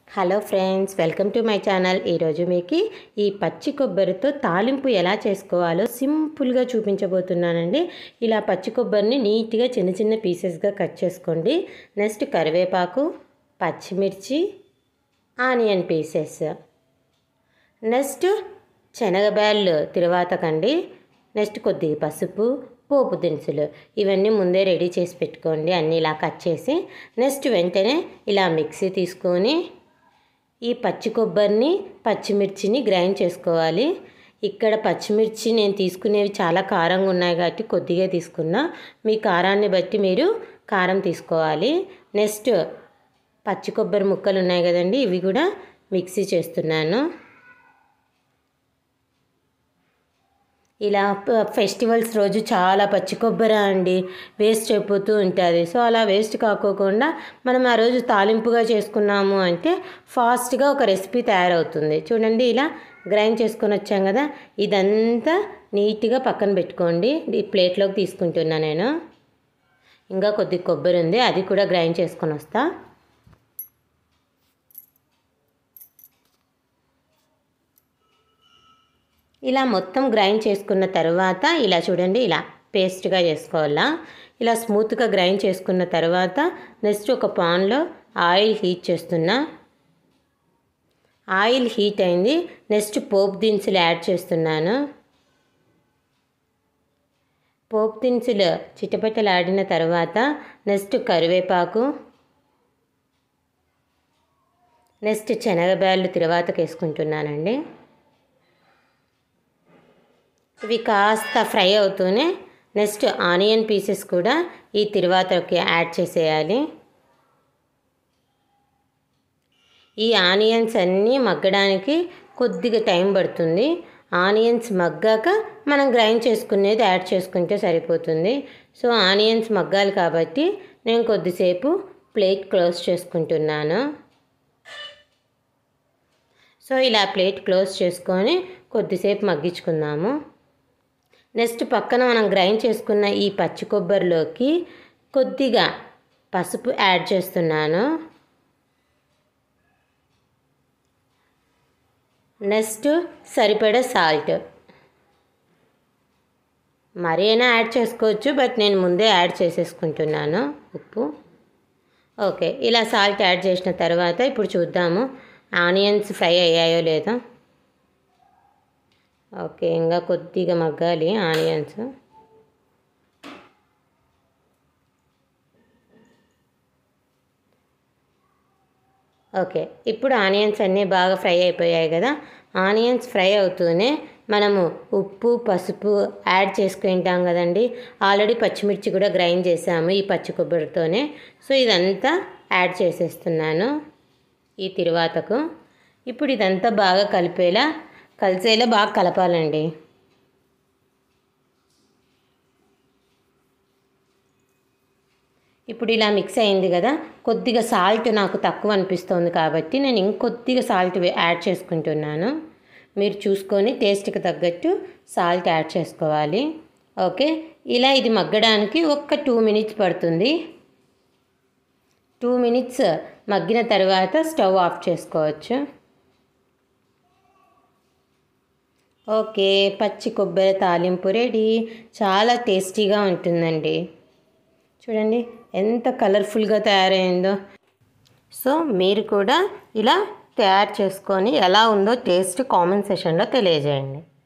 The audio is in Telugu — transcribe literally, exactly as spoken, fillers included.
Hello friends, welcome to my channel. ఈరోజు మీకు ఈ పచ్చి కొబ్బరితో తాలింపు ఎలా చేసుకోవాలో సింపుల్గా చూపించబోతున్నానండి. ఇలా పచ్చి కొబ్బరిని నీట్గా చిన్న చిన్న పీసెస్గా కట్ చేసుకోండి. నెక్స్ట్ కరివేపాకు, పచ్చిమిర్చి, ఆనియన్ పీసెస్, నెక్స్ట్ శనగబ్యాళ్ళు తిరువాతకండి, నెక్స్ట్ కొద్దిగా పసుపు, పోపు దినుసులు ఇవన్నీ ముందే రెడీ చేసి పెట్టుకోండి. అన్నీ ఇలా కట్ చేసి నెక్స్ట్ వెంటనే ఇలా మిక్సీ తీసుకొని ఈ పచ్చి కొబ్బరిని పచ్చిమిర్చిని గ్రైండ్ చేసుకోవాలి. ఇక్కడ పచ్చిమిర్చి నేను తీసుకునేవి చాలా కారంగా ఉన్నాయి కాబట్టి కొద్దిగా తీసుకున్నా. మీ కారాన్ని బట్టి మీరు కారం తీసుకోవాలి. నెక్స్ట్ పచ్చి కొబ్బరి ముక్కలు ఉన్నాయి కదండి, ఇవి కూడా మిక్సీ చేస్తున్నాను. ఇలా ఫెస్టివల్స్ రోజు చాలా పచ్చి కొబ్బరి అండి వేస్ట్ అయిపోతూ ఉంటుంది. సో అలా వేస్ట్ కాకోకుండా మనం ఆ రోజు తాలింపుగా చేసుకున్నాము అంటే ఫాస్ట్గా ఒక రెసిపీ తయారవుతుంది. చూడండి, ఇలా గ్రైండ్ చేసుకొని వచ్చాం కదా, ఇదంతా నీట్గా పక్కన పెట్టుకోండి. ఈ ప్లేట్లోకి తీసుకుంటున్నా నేను. ఇంకా కొద్ది కొబ్బరి ఉంది, అది కూడా గ్రైండ్ చేసుకొని వస్తా. ఇలా మొత్తం గ్రైండ్ చేసుకున్న తర్వాత ఇలా చూడండి, ఇలా పేస్ట్గా చేసుకోవాలా. ఇలా స్మూత్గా గ్రైండ్ చేసుకున్న తర్వాత నెక్స్ట్ ఒక పాన్లో ఆయిల్ హీట్ చేస్తున్నా. ఆయిల్ హీట్ అయింది. నెక్స్ట్ పోపు దినుసులు యాడ్ చేస్తున్నాను. పోపు దినుసులు చిటపటలు ఆడిన తర్వాత నెక్స్ట్ కరివేపాకు, నెక్స్ట్ శనగబ్యాళ్ళు తిరువాతకు వేసుకుంటున్నానండి. ఇవి కాస్త ఫ్రై అవుతూనే నెక్స్ట్ ఆనియన్ పీసెస్ కూడా ఈ తిరువాతకి యాడ్ చేసేయాలి. ఈ ఆనియన్స్ అన్నీ మగ్గడానికి కొద్దిగా టైం పడుతుంది. ఆనియన్స్ మగ్గాక మనం గ్రైండ్ చేసుకునేది యాడ్ చేసుకుంటే సరిపోతుంది. సో ఆనియన్స్ మగ్గాలి కాబట్టి నేను కొద్దిసేపు ప్లేట్ క్లోజ్ చేసుకుంటున్నాను. సో ఇలా ప్లేట్ క్లోజ్ చేసుకొని కొద్దిసేపు మగ్గించుకుందాము. నెక్స్ట్ పక్కన మనం గ్రైండ్ చేసుకున్న ఈ పచ్చి కొబ్బరిలోకి కొద్దిగా పసుపు యాడ్ చేస్తున్నాను. నెక్స్ట్ సరిపడా సాల్ట్, మరీ అయినా యాడ్ చేసుకోవచ్చు, బట్ నేను ముందే యాడ్ చేసేసుకుంటున్నాను ఉప్పు. ఓకే, ఇలా సాల్ట్ యాడ్ చేసిన తర్వాత ఇప్పుడు చూద్దాము ఆనియన్స్ ఫ్రై అయ్యాయో లేదో. ఓకే, ఇంకా కొద్దిగా మగ్గాలి ఆనియన్స్. ఓకే, ఇప్పుడు ఆనియన్స్ అన్నీ బాగా ఫ్రై అయిపోయాయి కదా. ఆనియన్స్ ఫ్రై అవుతూనే మనము ఉప్పు, పసుపు యాడ్ చేసుకుంటాం కదండి. ఆల్రెడీ పచ్చిమిర్చి కూడా గ్రైండ్ చేసాము ఈ పచ్చి కొబ్బరితోనే. సో ఇదంతా యాడ్ చేసేస్తున్నాను ఈ తిరువాతకు. ఇప్పుడు ఇదంతా బాగా కలిపేలా కలిసేలా బాగా కలపాలండి. ఇప్పుడు ఇలా మిక్స్ అయింది కదా, కొద్దిగా సాల్ట్ నాకు తక్కువ అనిపిస్తుంది కాబట్టి నేను ఇంకొద్దిగా సాల్ట్ యాడ్ చేసుకుంటున్నాను. మీరు చూసుకొని టేస్ట్కి తగ్గట్టు సాల్ట్ యాడ్ చేసుకోవాలి. ఓకే, ఇలా ఇది మగ్గడానికి ఒక్క టూ మినిట్స్ పడుతుంది. టూ మినిట్స్ మగ్గిన తర్వాత స్టవ్ ఆఫ్ చేసుకోవచ్చు. ఓకే, పచ్చి కొబ్బరి తాలింపు రెడీ. చాలా టేస్టీగా ఉంటుందండి. చూడండి ఎంత కలర్ఫుల్గా తయారైందో. సో మీరు కూడా ఇలా తయారు చేసుకొని ఎలా ఉందో టేస్ట్ కామెంట్ సెషన్లో తెలియజేయండి.